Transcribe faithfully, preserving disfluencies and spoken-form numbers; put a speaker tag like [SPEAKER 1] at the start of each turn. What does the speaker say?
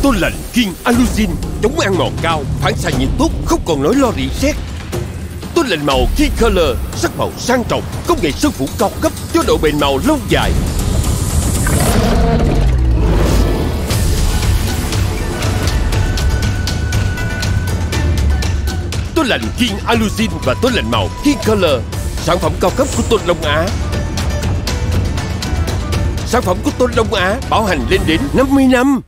[SPEAKER 1] Tôi lạnh kiêng Alusin, chống ăn mòn cao, phản xạ nhiệt tốt, không còn nỗi lo rỉ sét. Tôi lạnh màu Key Color, sắc màu sang trọng, công nghệ sơn phủ cao cấp cho độ bền màu lâu dài. Tôi lạnh kiêng Alusin và tôi lạnh màu Key Color, sản phẩm cao cấp của Tôn Long Á. Sản phẩm của Tôn Long Á bảo hành lên đến năm mươi năm.